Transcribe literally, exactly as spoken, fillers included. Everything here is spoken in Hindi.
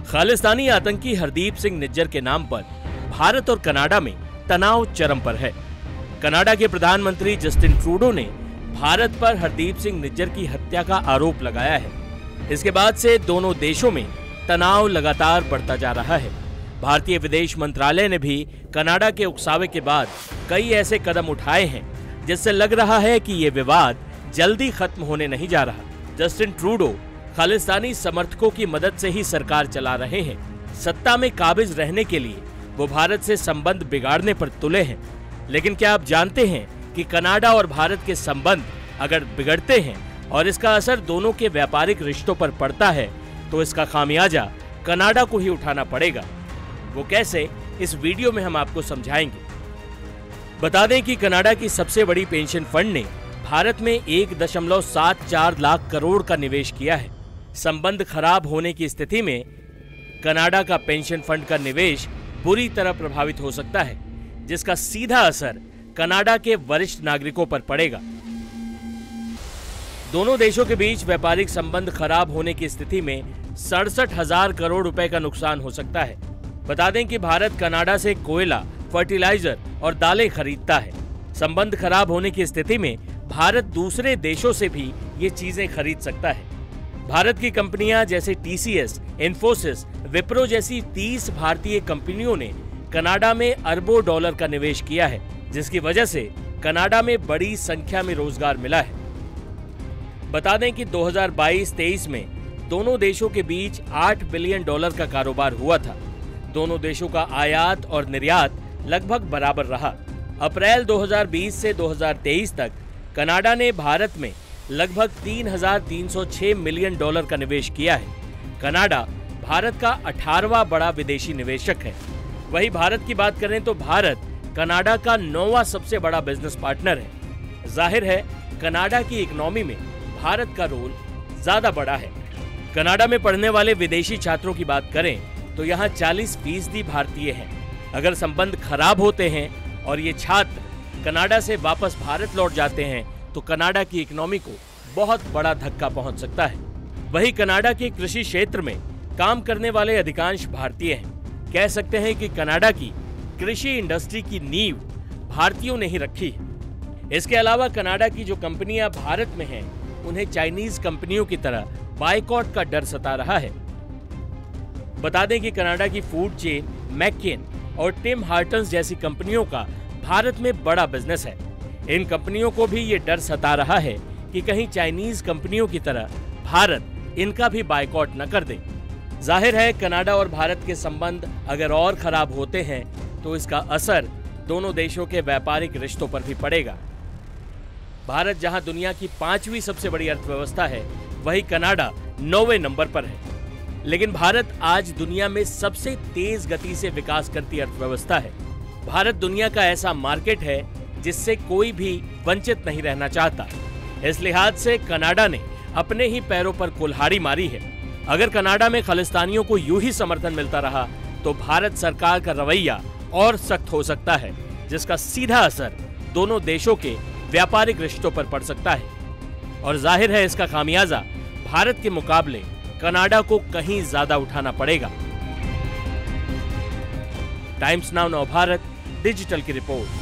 खालिस्तानी आतंकी हरदीप सिंह निज्जर के नाम पर भारत और कनाडा में तनाव चरम पर है। कनाडा के प्रधानमंत्री जस्टिन ट्रूडो ने भारत पर हरदीप सिंह निज्जर की हत्या का आरोप लगाया है। इसके बाद से दोनों देशों में तनाव लगातार बढ़ता जा रहा है। भारतीय विदेश मंत्रालय ने भी कनाडा के उकसावे के बाद कई ऐसे कदम उठाए हैं जिससे लग रहा है कि ये विवाद जल्दी खत्म होने नहीं जा रहा। जस्टिन ट्रूडो खालिस्तानी समर्थकों की मदद से ही सरकार चला रहे हैं। सत्ता में काबिज रहने के लिए वो भारत से संबंध बिगाड़ने पर तुले हैं। लेकिन क्या आप जानते हैं कि कनाडा और भारत के संबंध अगर बिगड़ते हैं और इसका असर दोनों के व्यापारिक रिश्तों पर पड़ता है तो इसका खामियाजा कनाडा को ही उठाना पड़ेगा। वो कैसे, इस वीडियो में हम आपको समझाएंगे। बता दें कि कनाडा की सबसे बड़ी पेंशन फंड ने भारत में एक दशमलव सात चार लाख करोड़ का निवेश किया है। संबंध खराब होने की स्थिति में कनाडा का पेंशन फंड का निवेश बुरी तरह प्रभावित हो सकता है, जिसका सीधा असर कनाडा के वरिष्ठ नागरिकों पर पड़ेगा। दोनों देशों के बीच व्यापारिक संबंध खराब होने की स्थिति में सड़सठ हजार करोड़ रुपए का नुकसान हो सकता है। बता दें कि भारत कनाडा से कोयला, फर्टिलाइजर और दालें खरीदता है। संबंध खराब होने की स्थिति में भारत दूसरे देशों से भी ये चीजें खरीद सकता है। भारत की कंपनियां जैसे T C S, Infosys, Wipro जैसी तीस भारतीय कंपनियों ने कनाडा में अरबों डॉलर का निवेश किया है, जिसकी वजह से कनाडा में बड़ी संख्या में रोजगार मिला है। बता दें कि दो हज़ार बाईस तेईस में दोनों देशों के बीच आठ बिलियन डॉलर का कारोबार हुआ था। दोनों देशों का आयात और निर्यात लगभग बराबर रहा। अप्रैल दो हज़ार बीस से दो हज़ार तेईस तक कनाडा ने भारत में लगभग तीन हज़ार तीन सौ छह मिलियन डॉलर का निवेश किया है। कनाडा भारत का अठारहवां बड़ा विदेशी निवेशक है। वहीं भारत की बात करें तो भारत कनाडा का नौवां सबसे बड़ा बिजनेस पार्टनर है। जाहिर है कनाडा की इकोनॉमी में भारत का रोल ज्यादा बड़ा है। कनाडा में पढ़ने वाले विदेशी छात्रों की बात करें तो यहाँ चालीस फीसदी भारतीय हैं। अगर संबंध खराब होते हैं और ये छात्र कनाडा से वापस भारत लौट जाते हैं तो कनाडा की इकोनॉमी को बहुत बड़ा धक्का पहुंच सकता है। वहीं कनाडा के कृषि क्षेत्र में काम करने वाले अधिकांश भारतीय हैं। कह सकते हैं कि कनाडा की कृषि इंडस्ट्री की नींव भारतीयों ने ही रखी है। इसके अलावा कनाडा की जो कंपनियां भारत में हैं, उन्हें चाइनीज कंपनियों की तरह बायकॉट का डर सता रहा है। बता दें कि कनाडा की फूड चेन मैकेन और टिम हार्टन्स जैसी कंपनियों का भारत में बड़ा बिजनेस है। इन कंपनियों को भी ये डर सता रहा है कि कहीं चाइनीज कंपनियों की तरह भारत इनका भी बायकॉट न कर दे। जाहिर है कनाडा और भारत के संबंध अगर और खराब होते हैं तो इसका असर दोनों देशों के व्यापारिक रिश्तों पर भी पड़ेगा। भारत जहां दुनिया की पांचवी सबसे बड़ी अर्थव्यवस्था है, वहीं कनाडा नौवें नंबर पर है। लेकिन भारत आज दुनिया में सबसे तेज गति से विकास करती अर्थव्यवस्था है। भारत दुनिया का ऐसा मार्केट है जिससे कोई भी वंचित नहीं रहना चाहता। इस लिहाज से कनाडा ने अपने ही पैरों पर कुल्हाड़ी मारी है। अगर कनाडा में खालिस्तानियों को यूं ही समर्थन मिलता रहा तो भारत सरकार का रवैया और सख्त हो सकता है, जिसका सीधा असर दोनों देशों के व्यापारिक रिश्तों पर पड़ सकता है। और जाहिर है इसका खामियाजा भारत के मुकाबले कनाडा को कहीं ज्यादा उठाना पड़ेगा। टाइम्स नाउ नव भारत डिजिटल की रिपोर्ट।